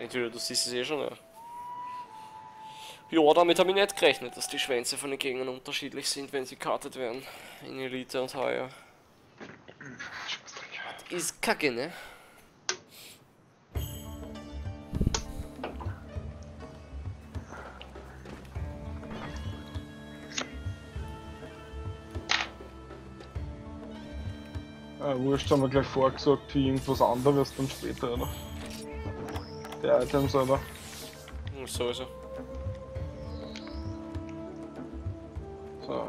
Entweder du siehst es eh schon, ja. Ja, damit habe ich nicht gerechnet, dass die Schwänze von den Gegnern unterschiedlich sind, wenn sie kartet werden. In Elite und Heuer. Ist kacke, ne? Wurscht, haben wir gleich vorgesagt, wie irgendwas anderes dann später, oder? Der Items, oder? So ist er. So.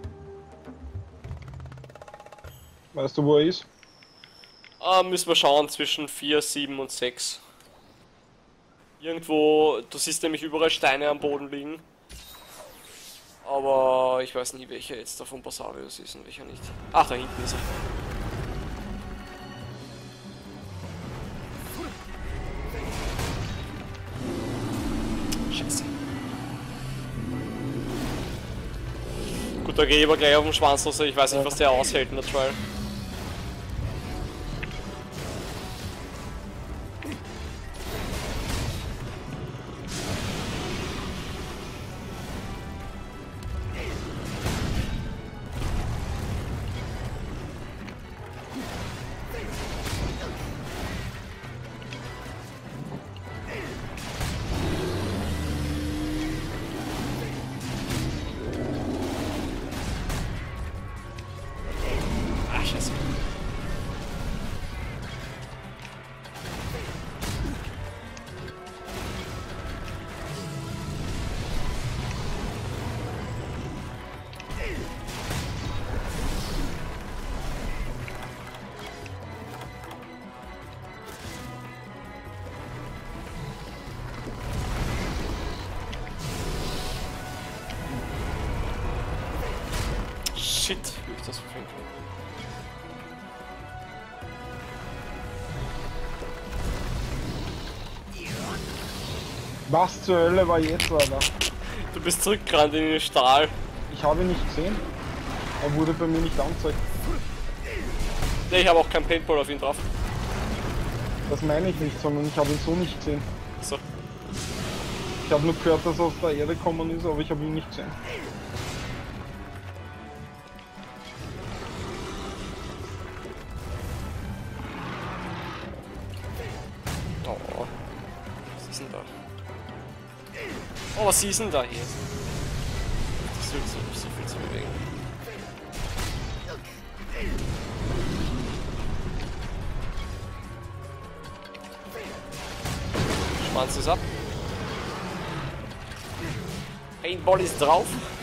Weißt du, wo er ist? Müssen wir schauen, zwischen 4, 7 und 6. Irgendwo, du siehst nämlich überall Steine am Boden liegen. Aber ich weiß nie, welcher jetzt davon Basarius ist und welcher nicht. Ach, da hinten ist er. Scheiße. Gut, da gehe ich aber gleich auf den Schwanz los, ich weiß nicht, was der aushält in der Trial. Ah, scheiße. Shit, wie ich das verfängt habe. Was zur Hölle war jetzt, Alter? Du bist zurückgerannt in den Stahl. Ich habe ihn nicht gesehen. Er wurde bei mir nicht angezeigt. Ne, ich habe auch kein Paintball auf ihn drauf. Das meine ich nicht, sondern ich habe ihn so nicht gesehen. So. Ich habe nur gehört, dass er aus der Erde gekommen ist, aber ich habe ihn nicht gesehen. Oh. Was ist denn da? Oh, was ist denn da hier? Das wird so viel zu bewegen. Schwanz ist ab. Paintball ist drauf.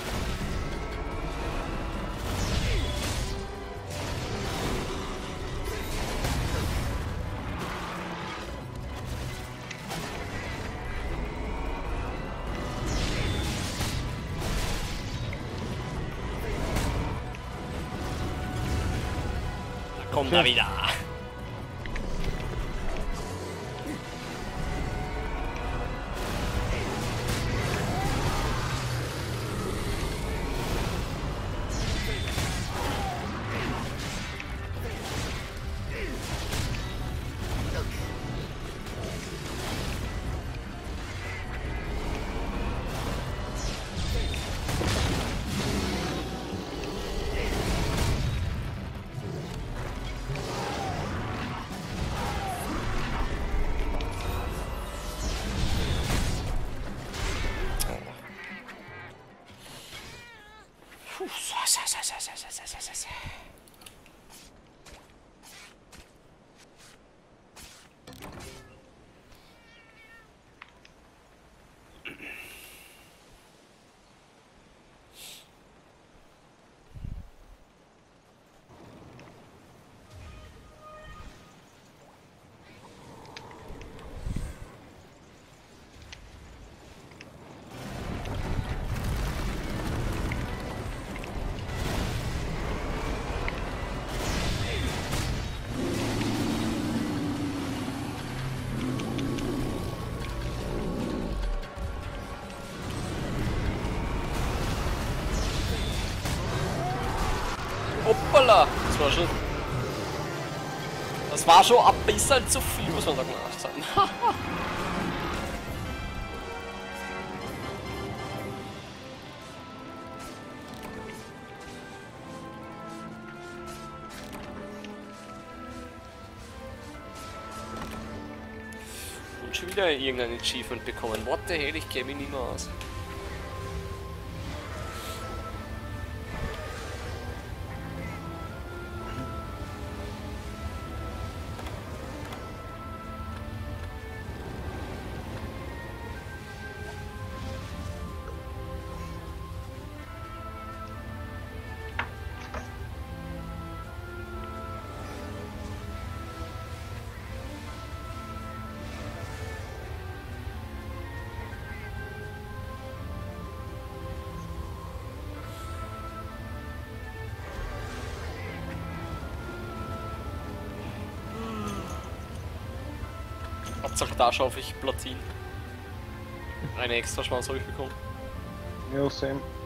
Da kommt er wieder. Hoppala! Das war schon ein bisschen zu viel, muss man da gemacht haben. schon wieder irgendein Achievement bekommen. What the hell, ich kenne mich nicht mehr aus. Hauptsache da schaffe ich Platin. Eine extra Chance habe ich bekommen. Ja, same.